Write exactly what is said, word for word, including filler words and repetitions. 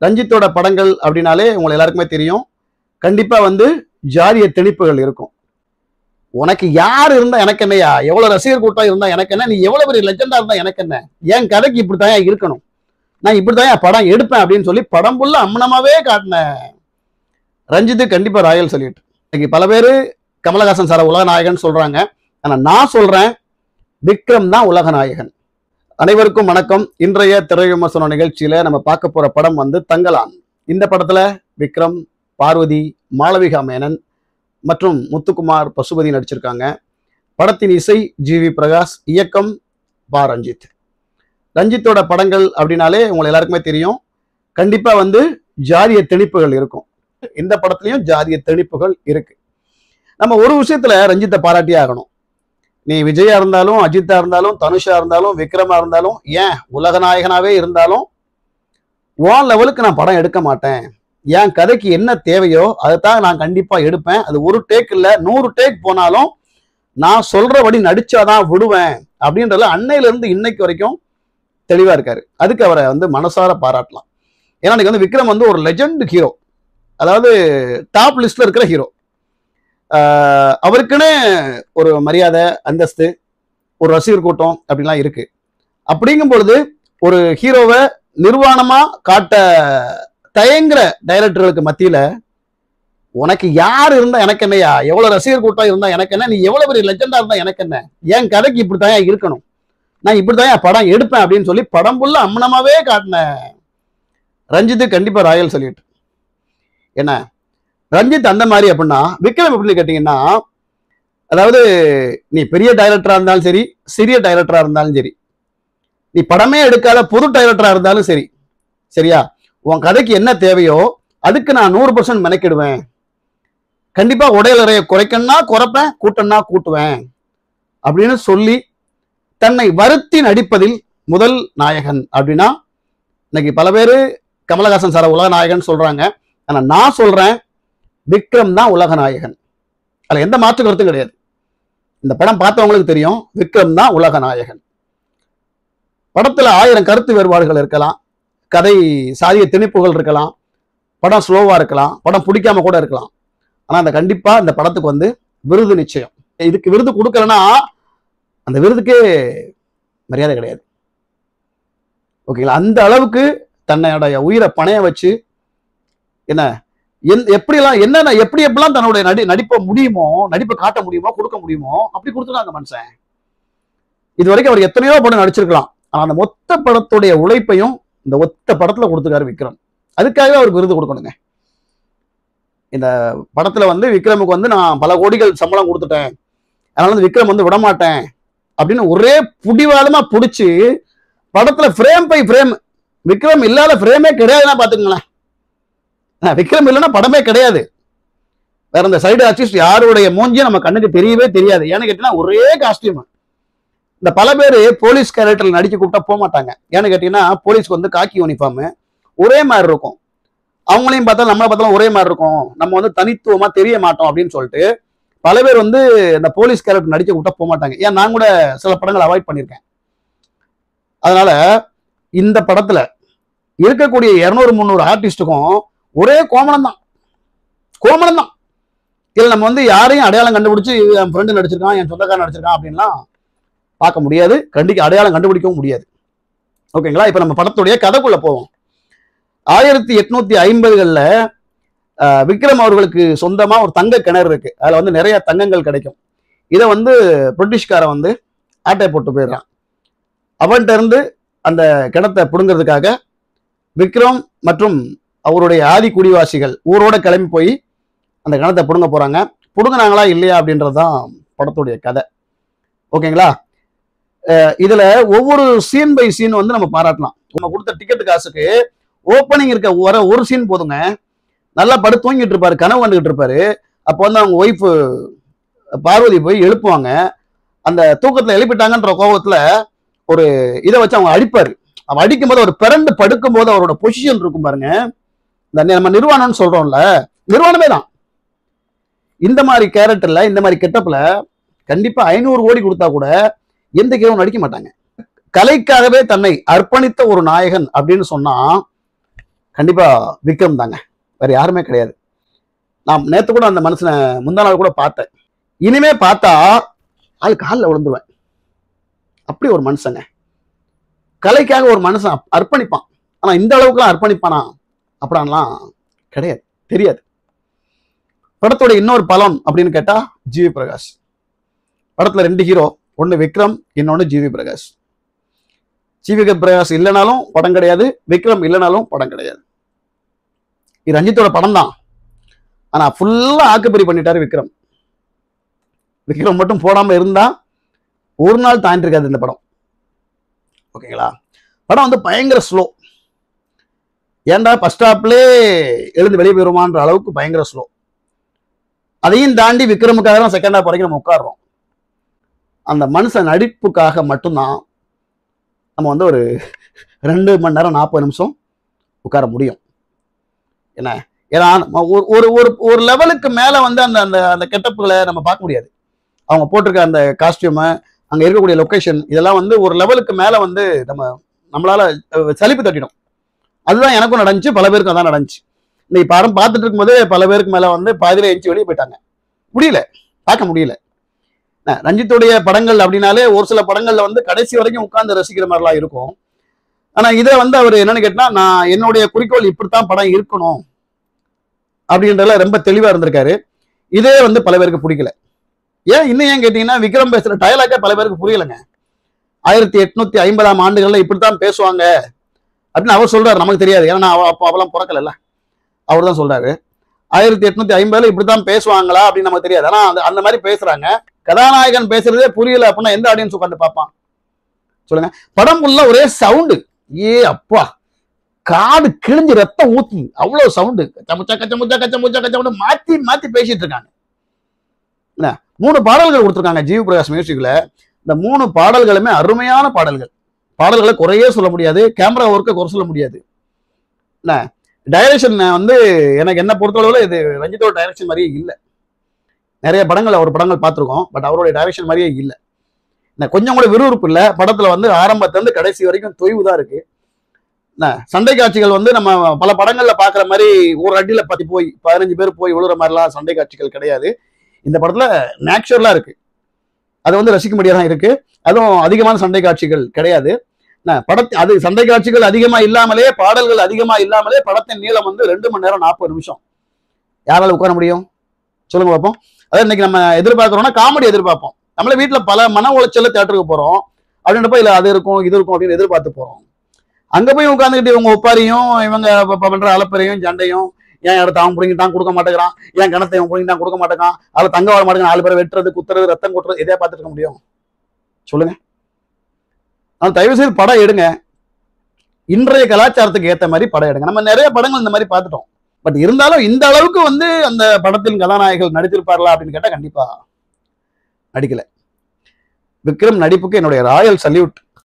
ரஞ்சித்தோட படங்கள் அப்படின்னாலே உங்களுக்கு எல்லாருக்குமே தெரியும். கண்டிப்பா வந்து ஜாதிய திணிப்புகள் இருக்கும். உனக்கு யார் இருந்தா எனக்கு என்னையா, எவ்வளவு ரசிகர் கூட்டம் இருந்தா எனக்கு என்ன, நீ எவ்வளவு பெரிய லெஜெண்டா இருந்தா எனக்கு என்ன, என் கதைக்கு இப்படித்தான் இருக்கணும், நான் இப்படித்தான் படம் எடுப்பேன் அப்படின்னு சொல்லி படம் புள்ள அம்மனமாவே காட்டின ரஞ்சித்து கண்டிப்பா ராயல் சல்யூட். இன்னைக்கு பல பேரு கமலஹாசன் சார உலக நாயகன் சொல்றாங்க. ஆனா நான் சொல்றேன், விக்ரம் தான் உலக நாயகன். அனைவருக்கும் வணக்கம். இன்றைய திரை விமர்சன நிகழ்ச்சியில நம்ம பார்க்க போற படம் வந்து தங்கலான். இந்த படத்துல விக்ரம், பார்வதி, மாளவிகா மேனன் மற்றும் முத்துக்குமார், பசுபதி நடிச்சிருக்காங்க. படத்தின் இசை ஜி வி பிரகாஷ், இயக்கம் பா ரஞ்சித். ரஞ்சித்தோட படங்கள் அப்படின்னாலே உங்களுக்கு எல்லாருக்குமே தெரியும். கண்டிப்பா வந்து ஜாதிய திணிப்புகள் இருக்கும். இந்த படத்துலயும் ஜாதிய திணிப்புகள் இருக்கு. நம்ம ஒரு விஷயத்துல ரஞ்சித்தை பாராட்டியே ஆகணும். நீ விஜயா இருந்தாலும், அஜித்தா இருந்தாலும், தனுஷா இருந்தாலும், விக்ரமா இருந்தாலும், ஏன் உலக நாயகனாவே இருந்தாலும் உன் லெவலுக்கு நான் படம் எடுக்க மாட்டேன். என் கதைக்கு என்ன தேவையோ அதைத்தான் நான் கண்டிப்பா எடுப்பேன். அது ஒரு டேக் இல்ல, நூறு டேக் போனாலும் நான் சொல்றபடி நடிச்சாதான் விடுவேன் அப்படின்றதுல அன்னையில இருந்து இன்னைக்கு வரைக்கும் தெளிவா இருக்காரு. அதுக்கு அவரை வந்து மனசார பாராட்டலாம். ஏன்னா இன்னைக்கு வந்து விக்ரம் வந்து ஒரு லெஜெண்ட் ஹீரோ, அதாவது டாப் லிஸ்ட்ல இருக்கிற ஹீரோ. ஆஹ் அவருக்குன்னு ஒரு மரியாதை, அந்தஸ்து, ஒரு ரசிகர் கூட்டம் அப்படிலாம் இருக்கு. அப்படிங்கும் பொழுது ஒரு ஹீரோவை நிர்வாணமா காட்ட தயங்குற டைரக்டர்களுக்கு மத்தியில உனக்கு யார் இருந்தா எனக்கு என்னையா, எவ்வளவு ரசிகர் கூட்டம் இருந்தா எனக்கு என்ன, நீ எவ்வளவு பெரிய லெஜெண்டா இருந்தா எனக்கு என்ன, என் கதைக்கு இப்படித்தான் இருக்கணும், நான் இப்படித்தான் படம் எடுப்பேன் அப்படின்னு சொல்லி படம் புள்ள அம்மனமாவே காட்டின ரஞ்சித்து கண்டிப்பா ராயல் சல்யூட். என்ன ரஞ்சித் அந்த மாதிரி அப்படின்னா, விக்ரம் எப்படின்னு கேட்டீங்கன்னா, அதாவது நீ பெரிய டைரக்டரா இருந்தாலும் சரி, சிறிய டைரக்டரா இருந்தாலும் சரி, நீ படமே எடுக்காத புது டைரக்டரா இருந்தாலும் சரி, சரியா, உன் கதைக்கு என்ன தேவையோ அதுக்கு நான் நூறு பர்சன்ட் மெனக்கிடுவேன். கண்டிப்பா உடையலறைய குறைக்கணும்னா குறைப்பேன், கூட்டம்னா கூட்டுவேன் அப்படின்னு சொல்லி தன்னை வருத்தி நடிப்பதில் முதல் நாயகன். அப்படின்னா இன்னைக்கு பல பேரு கமலஹாசன் சார உலக நாயகன் சொல்றாங்க. ஆனா நான் சொல்றேன், விக்ரம் தான் உலக நாயகன். அதுல எந்த மாற்று கருத்தும் கிடையாது. இந்த படம் பார்த்தவங்களுக்கு தெரியும், விக்ரம் தான் உலக நாயகன். படத்துல ஆயிரம் கருத்து வேறுபாடுகள் இருக்கலாம், கதை சாதிய திணிப்புகள் இருக்கலாம், படம் ஸ்லோவா இருக்கலாம், படம் பிடிக்காம கூட இருக்கலாம். ஆனா அந்த கண்டிப்பா இந்த படத்துக்கு வந்து விருது நிச்சயம். இதுக்கு விருது கொடுக்கலன்னா அந்த விருதுக்கே மரியாதை கிடையாது. ஓகேங்களா? அந்த அளவுக்கு தன்னுடைய உயிரை பணைய வச்சு என்ன எப்படிலாம் என்னென்ன எப்படி எப்படிலாம் தன்னுடைய நடி நடிப்ப முடியுமோ, நடிப்பை காட்ட முடியுமோ, கொடுக்க முடியுமோ அப்படி கொடுத்துருக்காங்க மனுஷன். இது வரைக்கும் அவர் எத்தனையோ படம் நடிச்சிருக்கலாம். ஆனா அந்த மொத்த படத்துடைய உழைப்பையும் இந்த ஒத்த படத்துல கொடுத்துருக்காரு விக்ரம். அதுக்காகவே அவருக்கு விருது கொடுக்கணுங்க. இந்த படத்துல வந்து விக்ரமுக்கு வந்து நான் பல கோடிகள் சம்பளம் கொடுத்துட்டேன், அதனால வந்து விக்ரம் வந்து விடமாட்டேன் அப்படின்னு ஒரே புடிவாதமா புடிச்சு படத்துல ஃப்ரேம் பை ஃப்ரேம், விக்ரம் இல்லாத ஃப்ரேமே கிடையாதுன்னா பாத்துக்கங்களேன். விக்ரம் இல்லைன்னா படமே கிடையாது. வேற இந்த சைடு ஆர்டிஸ்ட் யாருடைய மூஞ்சியும் நம்ம கண்ணுக்கு தெரியவே தெரியாது. ஏன்னு கேட்டீங்கன்னா ஒரே காஸ்டியூம். இந்த பல பேர் போலீஸ் கேரக்டர்ல நடிக்க கூப்பிட்டா போக மாட்டாங்க. ஏன்னு கேட்டீங்கன்னா போலீஸ்க்கு வந்து காக்கி யூனிஃபார்ம் ஒரே மாதிரி இருக்கும், அவங்களையும் பார்த்தா நம்மளை பார்த்தாலும் ஒரே மாதிரி இருக்கும், நம்ம வந்து தனித்துவமா தெரிய மாட்டோம் அப்படின்னு சொல்லிட்டு பல பேர் வந்து இந்த போலீஸ் கேரக்டர் நடிக்க கூப்பிட்டா போக மாட்டாங்க. ஏன் நான் கூட சில படங்கள் அவாய்ட் பண்ணியிருக்கேன். அதனால இந்த படத்துல இருக்கக்கூடிய இருநூறு முந்நூறு ஆர்டிஸ்டுக்கும் ஒரே கோமணம் தான், கோமணம் தான். இதுல நம்ம வந்து யாரையும் அடையாளம் கண்டுபிடிச்சு என் ஃப்ரெண்டு நடிச்சிருக்கான், என் சொந்தக்காரன் நடிச்சிருக்கான் அப்படின்லாம் பார்க்க முடியாது. கண்டிப்பா அடையாளம் கண்டுபிடிக்கவும் முடியாது. ஓகேங்களா? இப்ப நம்ம படத்துடைய கதைக்குள்ள போவோம். ஆயிரத்தி எட்நூத்தி ஐம்பதுகள்ல விக்ரம் அவர்களுக்கு சொந்தமா ஒரு தங்க கிணறு இருக்கு. அதுல வந்து நிறைய தங்கங்கள் கிடைக்கும். இதை வந்து பிரிட்டிஷ்காரன் வந்து ஆட்டை போட்டு போயிடுறான். அவன்கிட்ட இருந்து அந்த கிணத்தை பிடுங்கிறதுக்காக விக்ரம் மற்றும் அவருடைய ஆதி குடிவாசிகள் ஊரோட கிளம்பி போய் அந்த கிணத்தை பிடுங்க போறாங்க. பிடுங்கினாங்களா இல்லையா அப்படின்றதுதான் படத்துடைய கதை. ஓகேங்களா? இதுல ஒவ்வொரு சீன் பை சீன் வந்து நம்ம பாராட்டலாம். நம்ம கொடுத்த டிக்கெட் காசுக்கு ஓப்பனிங் இருக்க வர ஒரு சீன் போதுங்க. நல்லா படுத்து தூங்கிட்டு இருப்பாரு, கனவு கண்டுகிட்டு இருப்பாரு. அப்போ வந்து அவங்க ஒய்ஃப் பார்வதி போய் எழுப்புவாங்க. அந்த தூக்கத்துல எழுப்பிட்டாங்கன்ற கோபத்துல ஒரு இதை வச்சு அவங்க அடிப்பாரு. அவன் அடிக்கும் போது அவர் பிறண்டு படுக்கும் போது அவரோட பொசிஷன் இருக்கும் பாருங்க. இந்த நம்ம நிர்வாணம்னு சொல்றோம்ல, நிர்வாணமே தான். இந்த மாதிரி கேரக்டர்ல, இந்த மாதிரி கெட்டப்ல கண்டிப்பா ஐநூறு கோடி கொடுத்தா கூட எந்த ஹீரோவும் நடிக்க மாட்டாங்க. கலைக்காகவே தன்னை அர்ப்பணித்த ஒரு நாயகன் அப்படின்னு சொன்னா கண்டிப்பா விக்ரம் தாங்க, வேற யாருமே கிடையாது. நான் நேத்து கூட அந்த மனுஷனை முந்தா நாள் கூட பார்த்தேன். இனிமே பார்த்தா ஆள் காலில் விழுந்துருவேன். அப்படி ஒரு மனுஷங்க. கலைக்காக ஒரு மனுஷன் அர்ப்பணிப்பான். ஆனா இந்த அளவுக்குலாம் அர்ப்பணிப்பானா அப்படின்லாம் கிடையாது, தெரியாது. படத்தோட இன்னொரு பலம் அப்படின்னு கேட்டா ஜிவி பிரகாஷ். படத்துல ரெண்டு ஹீரோ, ஒன்னு விக்ரம், இன்னொன்னு ஜிவி பிரகாஷ். ஜிவி பிரகாஷ் இல்லைனாலும் படம் கிடையாது, விக்ரம் இல்லைனாலும் படம் கிடையாது. இது ரஞ்சித்தோட படம் தான். ஆனா ஃபுல்லா ஆக்குப்பறி பண்ணிட்டாரு விக்ரம். விக்ரம் மட்டும் போடாம இருந்தா ஒரு நாள் தாண்டி இருக்காது இந்த படம். ஓகேங்களா? படம் வந்து பயங்கர ஸ்லோ. ஏன்டா ஃபர்ஸ்ட் ஸ்டாப்லே எழுந்து வெளியே போயிருமான்ற அளவுக்கு பயங்கர ஸ்லோ. அதையும் தாண்டி விக்ரமுக்காக தான் செகண்ட் ஹாப் வரைக்கும் நம்ம உட்காடுறோம். அந்த மனுஷன் நடிப்புக்காக மட்டும்தான் நம்ம வந்து ஒரு ரெண்டு மணி நேரம் நாற்பது நிமிஷம் உட்கார முடியும். என்ன, ஏன்னா ஒரு ஒரு ஒரு லெவலுக்கு மேல வந்து அந்த அந்த அந்த கெட்டப்புகளை நம்ம பார்க்க முடியாது. அவங்க போட்டிருக்க அந்த காஸ்டியூமு, அங்க இருக்கக்கூடிய லொக்கேஷன், இதெல்லாம் வந்து ஒரு லெவலுக்கு மேல வந்து நம்ம நம்மளால சலிப்பு தட்டிடும். அதுதான் எனக்கும் நடந்துச்சு, பல பேருக்கும் அதான் நடந்துச்சு. இந்த படம் பார்த்துட்டு இருக்கும்போது பல பேருக்கு மேல வந்து பாதியில எஞ்சி வெளியே போயிட்டாங்க. முடியல, பார்க்க முடியல. ரஞ்சித்துடைய படங்கள் அப்படின்னாலே ஒரு சில படங்கள்ல வந்து கடைசி வரைக்கும் உட்கார்ந்து ரசிக்கிற மாதிரிலாம் இருக்கும். ஆனா இதை வந்து அவர் என்னன்னு கேட்டா, நான் என்னுடைய குறிக்கோள் இப்படித்தான் படம் இருக்கணும் அப்படின்றதுல ரொம்ப தெளிவா இருந்திருக்காரு. இதே வந்து பல பேருக்கு பிடிக்கல. ஏன் இன்னும் ஏன் கேட்டீங்கன்னா, விக்ரம் பேசுற டயலாக்கே பல பேருக்கு புரியலைங்க. ஆயிரத்தி எட்நூத்தி ஐம்பதாம் ஆண்டுகள்ல இப்படித்தான் பேசுவாங்க அப்படின்னு அவர் சொல்றாரு. நமக்கு தெரியாது, ஏன்னா அப்போ அவெல்லாம் பிறக்கல. அவர் தான் சொல்றாரு ஆயிரத்தி எட்நூத்தி ஐம்பதுல இப்படித்தான் பேசுவாங்களா அப்படின்னு நமக்கு தெரியாது. ஆனா அந்த மாதிரி பேசுறாங்க. கதாநாயகன் பேசுறதே புரியல அப்படின்னா எந்த ஆடியன்ஸ் உட்காந்து பார்ப்பான் சொல்லுங்க? படம் ஃபுல்லா ஒரே சவுண்டு. ஏ அப்பா, காடு கிழிஞ்சு ரத்தம் ஊத்தி அவ்வளவு சவுண்டு. கச்சமுச்சா கச்சமுச்சா கச்சமுச்சா கச்சமுச்சா மாத்தி மாத்தி பேசிட்டு இருக்காங்க. என்ன, மூணு பாடல்கள் கொடுத்துருக்காங்க ஜிவி பிரகாஷ் மியூசிக்ல. இந்த மூணு பாடல்களுமே அருமையான பாடல்கள். பாடல்களை குறையே சொல்ல முடியாது, கேமரா ஒர்க்கை குறை சொல்ல முடியாது. என்ன, டைரக்ஷன் வந்து எனக்கு என்ன பொறுத்தளவுல இது ரஞ்சித்தோட டைரக்ஷன் மாதிரியே இல்லை. நிறைய படங்கள் அவர் படங்கள் பார்த்துருக்கோம், பட் அவருடைய டைரக்ஷன் மாதிரியே இல்லை. கொஞ்சம் கூட விறுவிறுப்பு இல்லை படத்துல. வந்து ஆரம்பத்துல இருந்து கடைசி வரைக்கும் தொய்வு தான் இருக்கு. சண்டை காட்சிகள் வந்து நம்ம பல படங்கள்ல பாக்குற மாதிரி ஒரு அடியில பத்தி போய் பதினஞ்சு பேர் போய் விழுற மாதிரிலாம் சண்டை காட்சிகள் கிடையாது. இந்த படத்துல நேச்சுரலா இருக்கு, அது வந்து ரசிக்க முடியாதான் இருக்கு. அதுவும் அதிகமான சண்டை காட்சிகள் கிடையாது. படத்தை அது சண்டை காட்சிகள் அதிகமா இல்லாமலே, பாடல்கள் அதிகமா இல்லாமலே படத்தின் நீளம் வந்து ரெண்டு மணி நேரம் நாற்பது நிமிஷம். யாரால உட்கார முடியும் சொல்லுங்க பார்ப்போம். அதாவது இன்னைக்கு நம்ம எதிர்பார்க்கிறோம்னா காமெடி எதிர்பார்ப்போம். நம்மளே வீட்டுல பல மன உளைச்சல்ல தியேட்டருக்கு போறோம் அப்படின்றப்ப இல்ல அது இருக்கும் இது இருக்கும் அப்படின்னு எதிர்பார்த்து போறோம். அங்க போய் உட்காந்துக்கிட்டு இவங்க ஒப்பாரியும் இவங்க பண்ற அலப்பறையும் சண்டையும், ஏன் இடத்த அவன் பிடிங்கிட்டான் கொடுக்க மாட்டேங்கிறான், ஏன் கணத்தை அவன் பிடிங்கிட்டான் கொடுக்க மாட்டேங்கான், அதுல தங்க வர மாட்டேங்க, நாலு பேரை வெட்டுறது குத்துறது ரத்தம் கொட்டுறது, இதே பார்த்துட்டு இருக்க முடியும் சொல்லுங்க? ஆனால் தயவு செய்து படம் எடுங்க, இன்றைய கலாச்சாரத்துக்கு ஏற்ற மாதிரி படம் எடுங்க. நம்ம நிறைய படங்கள் இந்த மாதிரி பார்த்துட்டோம். பட் இருந்தாலும் இந்த அளவுக்கு வந்து அந்த படத்தின் கதாநாயகர்கள் நடித்திருப்பார்களா அப்படின்னு கேட்டா கண்டிப்பா நடிக்கல. விக்ரம் நடிப்புக்கு என்னுடைய ராயல் சல்யூட்.